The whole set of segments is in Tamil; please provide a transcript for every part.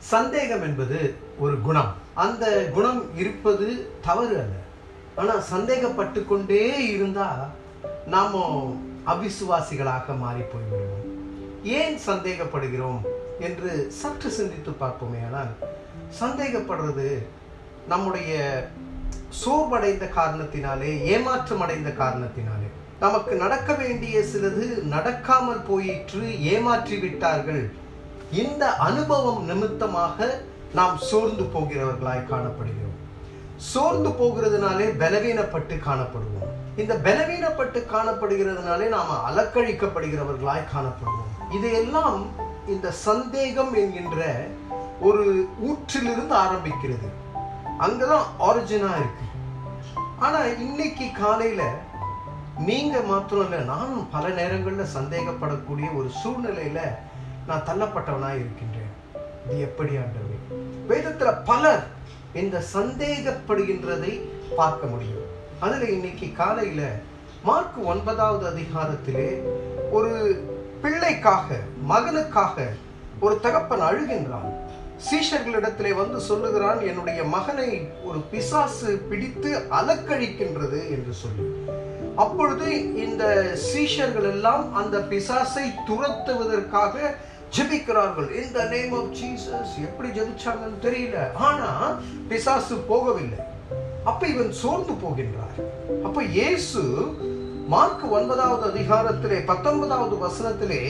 சந்தேகம் என்பது ஒரு குணம். அந்த குணம் இருப்பது தவறு அல்ல. ஆனால் சந்தேகப்பட்டு கொண்டே இருந்தால் நாம் அவிசுவாசிகளாக மாறி போய்விடுவோம். ஏன் சந்தேகப்படுகிறோம் என்று சற்று சிந்தித்து பார்ப்போமே. ஆனால் சந்தேகப்படுறது நம்முடைய சோர்வடைந்த காரணத்தினாலே, ஏமாற்றம் அடைந்த காரணத்தினாலே, நமக்கு நடக்க வேண்டிய சிலது நடக்காமல் போயிற்று, ஏமாற்றி விட்டார்கள், இந்த அனுபவம் நிமித்தமாக நாம் சோர்ந்து போகிறவர்களாய் காணப்படுகிறோம். சோர்ந்து போகிறதுனாலே பலவீனப்பட்டு காணப்படுவோம். இந்த பலவீனப்பட்டு காணப்படுகிறதுனாலே நாம் அலக்கழிக்கப்படுகிறவர்களாய் காணப்படுவோம். இதையெல்லாம் இந்த சந்தேகம் என்கின்ற ஒரு ஊற்றிலிருந்து ஆரம்பிக்கிறது. அங்கதான் ஆரிஜினா இருக்கு. ஆனா இன்னைக்கு காலையில நீங்க மாத்திரம் இல்லை, நானும் பல நேரங்களில் சந்தேகப்படக்கூடிய ஒரு சூழ்நிலையில நான் தள்ளப்பட்டவனா இருக்கின்றேன். இது எப்படி ஆண்டவரே? வேதத்துல பலர் இந்த சந்தேகப்படுகின்றதை பார்க்க முடியும். அதுல இன்னைக்கு காலையில மார்க் 9வது அதிகாரத்திலே ஒரு பிள்ளைக்காக, மகனுக்காக ஒரு தகப்பன் அழுகின்றான். சீஷர்களிடத்திலே வந்து சொல்லுகிறான், என்னுடைய மகனை ஒரு பிசாசு பிடித்து அலக்கழிக்கின்றது என்று சொல்லி. அப்பொழுது இந்த சீஷர்கள் எல்லாம் அந்த பிசாசை துரத்துவதற்காக ஜெபிக்கிறார்கள். In the name of Jesus. எப்படி ஜெபிச்சாங்கன்னு தெரியல. ஆனா பிசாசு போகவில்லை. அப்ப இவன் சோர்ந்து போகின்றார். அப்ப இயேசு மார்க் 9வது அதிகாரத்திலே 19வது வசனத்திலே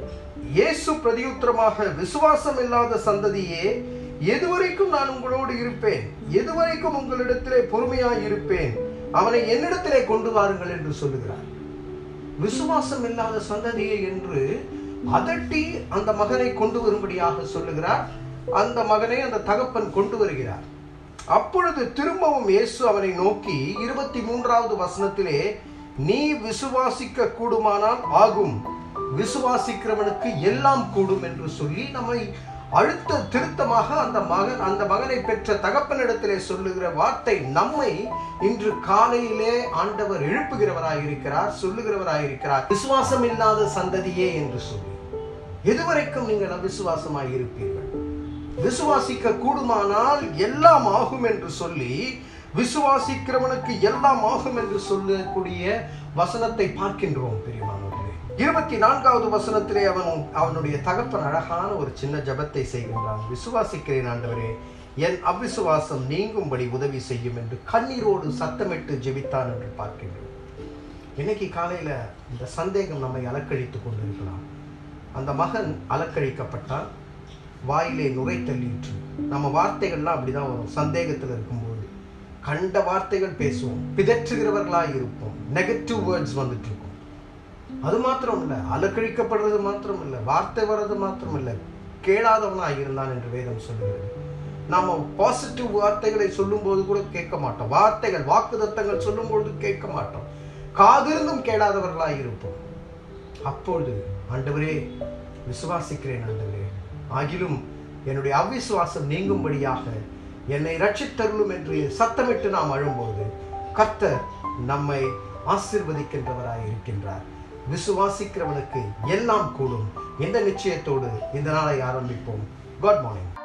இயேசு பிரதியுத்தரமாக, விசுவாசம் இல்லாத சந்ததியே, எதுவரைக்கும் நான் உங்களோடு இருப்பேன், எதுவரைக்கும் உங்களிடத்திலே பொறுமையாய் இருப்பேன், அவனை என்னிடத்திலே கொண்டு வாருங்கள் என்று சொல்லுகிறார். விசுவாசம் இல்லாத சந்ததியே என்று அதட்டி அந்த மகனை கொண்டு வரும்படியாக சொல்லுகிறார். அந்த மகனை அந்த தகப்பன் கொண்டு வருகிறார். அப்பொழுது திரும்பவும் இயேசு அவனை நோக்கி 23வது வசனத்திலே, நீ விசுவாசிக்க கூடுமானால் ஆகும், விசுவாசிக்கிறவனுக்கு எல்லாம் கூடும் என்று சொல்லி நம்மை அழுத்த திருத்தமாக அந்த மகனை பெற்ற தகப்பனிடத்திலே சொல்லுகிற வார்த்தை நம்மை இன்று காலையிலே ஆண்டவர் எழுப்புகிறவராயிருக்கிறார், சொல்லுகிறவராயிருக்கிறார். விசுவாசம் இல்லாத சந்ததியே என்று சொல்லி, எதுவரைக்கும் நீங்கள் அவிசுவாசமாய் இருப்பீர்கள்? விசுவாசிக்க கூடுமானால் எல்லாம் ஆகும் என்று சொல்லி, விசுவாசிக்கிறவனுக்கு எல்லாம் ஆகும் என்று சொல்லக்கூடிய வசனத்தை பார்க்கின்றோம். பிரியமானவர்களே, 24வது வசனத்திலே அவனுடைய தகப்பன் அழகான ஒரு சின்ன ஜெபத்தை செய்கின்றான். விசுவாசிக்கிறேன் ஆண்டவரே, என் அவிசுவாசம் நீங்கும்படி உதவி செய்யும் என்று கண்ணீரோடு சத்தமிட்டு ஜெபித்தான் என்று பார்க்கின்றோம். இன்னைக்கு காலையில இந்த சந்தேகம் நம்மை அலக்கழித்து கொண்டிருக்கலாம். அந்த மகன் அலக்கழிக்கப்பட்டால் வாயிலே நுரை தள்ளிற்று. நம்ம வார்த்தைகள்லாம் அப்படிதான் வரும். சந்தேகத்தில் இருக்கும்போது கண்ட வார்த்தைகள் பேசுவோம், பிதற்றுகிறவர்களாய் இருப்போம், நெகட்டிவ் வேர்ட்ஸ் வந்துட்டு இருக்கும். அது மாத்திரம் இல்லை, அலக்கழிக்கப்படுறது மாத்திரம் இல்லை, வார்த்தை வர்றது மாத்திரம் இல்லை, கேளாதவனாக இருந்தான் என்று வேதம் சொல்லுகிறது. நாம பாசிட்டிவ் வார்த்தைகளை சொல்லும் போது கூட கேட்க மாட்டோம். வார்த்தைகள், வாக்குத்தத்தங்கள் சொல்லும் பொழுது கேட்க மாட்டோம். காதிருந்தும் கேளாதவர்களாக இருப்போம். அப்பொழுது ஆண்டவரே, விசுவாசிக்கிறேன் ஆண்டவரே, ஆகிலும் என்னுடைய அவிசுவாசம் நீங்கும்படியாக என்னை ரட்சித்தருளும் என்று சத்தமிட்டு நாம் அழும்போது கர்த்தர் நம்மை ஆசீர்வதிக்கின்றவராய் இருக்கின்றார். விசுவாசிக்கிறவனுக்கு எல்லாம் கூடும். இந்த நிச்சயத்தோடு இந்த நாளை ஆரம்பிப்போம். Good morning.